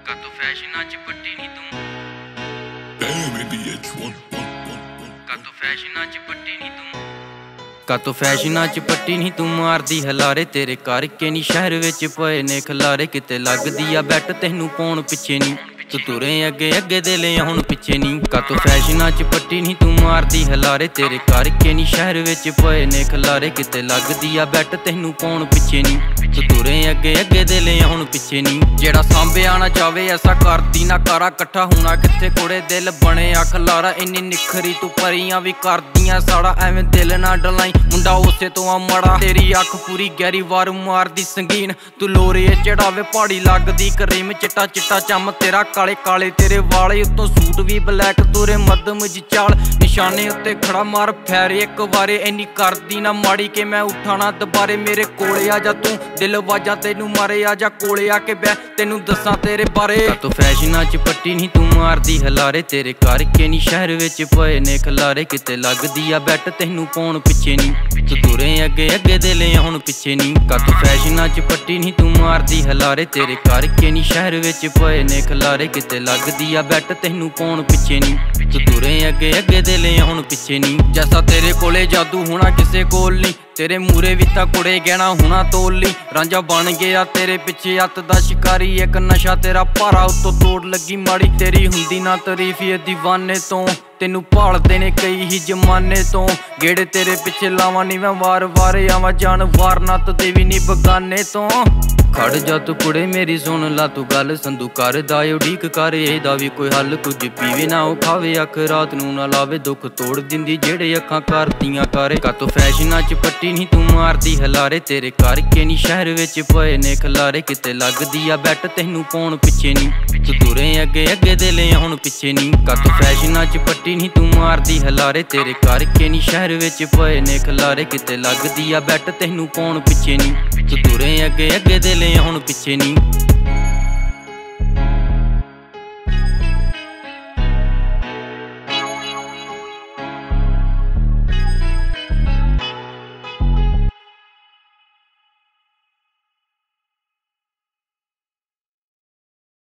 ਕਾਤੋਂ ਫੈਸ਼ਨਾਂ ਚ ਪੱਟੀ ਨਹੀਂ ਤੂੰ ਕਾਤੋਂ ਫੈਸ਼ਨਾਂ ਚ ਪੱਟੀ ਨਹੀਂ ਤੂੰ ਕਾਤੋਂ ਫੈਸ਼ਨਾਂ ਚ ਪੱਟੀ ਨਹੀਂ ਤੂੰ ਮਾਰਦੀ ਹਲਾਰੇ ਤੇਰੇ ਕਰਕੇ ਨਹੀਂ ਸ਼ਹਿਰ ਵਿੱਚ ਪਏ ਨੇ ਖਲਾਰੇ ਕਿਤੇ ਲੱਗਦੀ ਆ ਬੈਟ ਤੈਨੂੰ ਪਾਉਣ ਪਿੱਛੇ ਨਹੀਂ ਤੂੰ ਤੁਰੇ ਅੱਗੇ ਅੱਗੇ ਦੇ ਲੈ ਹੁਣ ਪਿੱਛੇ ਨਹੀਂ ਕਾਤੋਂ ਫੈਸ਼ਨਾਂ ਚ ਪੱਟੀ ਨਹੀਂ ਤੂੰ ਮਾਰਦੀ ਹਲਾਰੇ ਤੇਰੇ ਕਰਕੇ ਨਹੀਂ ਸ਼ਹਿਰ ਵਿੱਚ ਪਏ ਨੇ ਖਲਾਰੇ ਕਿਤੇ ਲੱਗਦੀ ਆ ਬੈਟ ਤੈਨੂੰ ਪਾਉਣ ਪਿੱਛੇ ਨਹੀਂ ਤੂੰ ਤੁਰੇ ਅੱਗੇ ਅੱਗੇ ਦੇ ਲੈ ਹੁਣ ਪਿੱਛੇ ਨਹੀਂ ਜਿਹੜਾ ਸਾਂਭਿਆ ਨਾ ਜਾਵੇ ਐਸਾ ਕਰਦੀ ਨਾ ਕਾਰਾ ਇਕੱਠਾ ਹੋਣਾ ਕਿੱਥੇ ਕੁੜੇ ਦਿਲ ਬਣੇ ਆ ਖਲਾਰਾ ਇੰਨੀ ਨਿਖਰੀ ਤੂੰ ਪਰੀਆਂ ਵੀ ਕਰਦੀਆਂ ਸਾੜਾ ਐਵੇਂ ਦਿਲ ਨਾ ਡਲਾਈ ਮੁੰਡਾ ਉਸੇ ਤੋਂ ਆ ਮੜਾ ਤੇਰੀ ਅੱਖ ਪੂਰੀ ਗਹਿਰੀ ਵਾਰ ਮਾਰਦੀ ਸੰਗੀਨ ਤੂੰ ਲੋਰੇ ਚੜਾਵੇ ਪਹਾੜੀ ਲੱਗਦੀ ਕਰੀਮ ਚਿੱਟਾ ਚਿੱਟਾ ਚੰਮ ਤੇਰਾ ਕਾਲੇ ਕਾਲੇ ਤੇਰੇ ਵਾਲੇ ਉੱਤੋਂ ਸੂਟ ਵੀ ਬਲੈਕ ਤੋਰੇ ਮੱਧਮ ਜੀ ਚਾਲ ਨਿਸ਼ਾਨੇ ਉੱਤੇ ਖੜਾ ਮਾਰ ਫੈਰ ਇੱਕ ਵਾਰੇ ਇੰਨੀ ਕਰਦੀ ਨਾ ਮਾੜੀ ਕਿ ਮੈਂ ਉੱਠਾ ਨਾ ਦੁਬਾਰੇ ਮੇਰੇ ਕੋਲੇ ਆ ਜਾ ਤੂੰ ਦਿਲ ਵਾਜਾ ਤੈਨੂੰ ਮਾਰੇ ਆ ਜਾ ਕੋਲੇ ਆ ਕੇ ਬਹਿ ਤੈਨੂੰ ਦੱਸਾਂ ਤੇਰੇ ਬਾਰੇ ਕਾਤੋਂ ਫੈਸ਼ਨਾਂ ਚ ਪੱਟੀ ਨਹੀਂ ਤੂੰ ਮਾਰਦੀ ਹਲਾਰੇ ਤੇਰੇ ਕਰਕੇ ਨਹੀਂ ਸ਼ਹਿਰ ਵਿੱਚ ਪਏ ਨੇ ਖਲਾਰੇ ਕਿਤੇ ਲੱਗਦੀ ਆ ਬੈਟ ਤੈਨੂੰ ਪਾਉਣ ਪਿੱਛੇ ਨਹੀਂ ਤੂੰ ਤੁਰੇ ਅੱਗੇ ਅੱਗੇ ਦੇ ਲੈ ਹੁਣ ਪਿੱਛੇ ਨਹੀਂ ਕਾਤੋਂ ਫੈਸ਼ਨਾਂ ਚ ਪੱਟੀ ਨਹੀਂ ਤੂੰ ਮਾਰਦੀ ਹਲਾਰੇ ਤੇਰੇ ਕਰਕੇ ਨਹੀਂ ਸ਼ਹਿਰ ਵਿੱਚ ਪਏ ਨੇ ਖਲਾਰੇ ਕਿਤੇ ਲੱਗਦੀ ਆ ਬੈਟ ਤੈਨੂੰ ਪਾਉਣ ਪਿੱਛੇ ਨਹੀਂ ਤੂੰ ਤੁਰੇ ਅੱਗੇ ਅੱਗੇ ਦੇ ਲੈ ਹੁਣ ਪਿੱਛੇ ਨਹੀਂ ਜੈਸਾ ਤੇਰੇ ਕੋਲੇ ਜਾਦੂ ਹੋਣਾ ਕਿਸੇ ਕੋਲ ਨਹੀਂ ਤੇਰੇ ਮੂਰੇ ਵੀ ਤਾਂ ਕੁੜੇ ਗਹਿਣਾ ਹੋਣਾ ਤੋਲੀ ਰਾਂਝਾ ਬਣ ਗਿਆ ਤੇਰੇ ਪਿੱਛੇ ਅੱਤ ਦਾ ਸ਼ਿਕਾਰੀ ਇੱਕ ਨਸ਼ਾ ਤੇਰਾ ਭਾਰਾ ਉੱਤੋਂ ਤੋੜ ਲੱਗੀ ਮਾੜੀ ਤੇਰੀ ਹੁੰਦੀ ਨਾ ਤਾਰੀਫ ਇਹ دیਵਾਨੇ ਤੋਂ ਤੈਨੂੰ ਭਾਲਦੇ ਨੇ ਕਈ ਹੀ ਜ਼ਮਾਨੇ ਤੋਂ ਗੇੜੇ ਤੇਰੇ ਪਿੱਛੇ ਲਾਵਾਂ ਨੀ ਮੈਂ ਵਾਰ-ਵਾਰ ਆਵਾਂ ਜਾਨ ਵਾਰਨਾਤ ਦੇ ਵੀ ਨੀ ਬਗਾਨੇ ਤੋਂ ਖੜ ਜਾ ਤੂੰ ਕੁੜੇ ਮੇਰੀ ਸੁਣ ਲਾ ਤੂੰ ਗੱਲ ਸੰਧੂ ਕਰਦਾ ਉਡੀਕ ਕਰ ਇਹਦਾ ਵੀ ਕੋਈ ਹੱਲ ਕੁਝ ਪੀਵੇ ਨਾ ਉਹ ਖਾਵੇ ਅੱਖ ਰਾਤ ਨੂੰ ਨਾ ਲਾਵੇ ਦੁੱਖ ਤੋੜ ਦਿੰਦੀ ਜਿਹੜੇ ਅੱਖਾਂ ਕਰਦੀਆਂ ਕਰੇ ਕਾਤੋਂ ਫੈਸ਼ਨਾਂ ਚ ਪੱਟੀ ਨਹੀਂ ਤੂੰ ਮਾਰਦੀ ਹਲਾਰੇ ਤੇਰੇ ਕਰਕੇ ਨਹੀਂ ਸ਼ਹਿਰ ਵਿੱਚ ਪਏ ਨੇ ਖਲਾਰੇ ਕਿਤੇ ਲੱਗਦੀ ਆ ਬੈਟ ਤੈਨੂੰ ਪਾਉਣ ਪਿੱਛੇ ਨਹੀਂ ਤੂੰ ਤੁਰੇ ਅੱਗੇ ਅੱਗੇ ਦੇ ਲੈ ਹੁਣ ਪਿੱਛੇ ਨਹੀਂ ਕਾਤੋਂ ਫੈਸ਼ਨਾਂ ਚ ਪੱਟੀ ਨਹੀਂ ਤੂੰ ਮਾਰਦੀ ਹਲਾਰੇ ਤੇਰੇ ਕਰਕੇ ਨਹੀਂ ਸ਼ਹਿਰ ਵਿੱਚ ਪਏ ਨੇ ਖਲਾਰੇ ਕਿਤੇ ਲੱਗਦੀ ਆ ਬੈਟ ਤੈਨੂੰ ਪਾਉਣ ਪਿੱਛੇ ਨਹੀਂ ਤੂੰ ਤੁਰੇ ਅੱਗੇ ਅੱਗੇ ਦੇ ਲੈ ਹੁਣ ਪਿੱਛੇ ਨਹੀਂ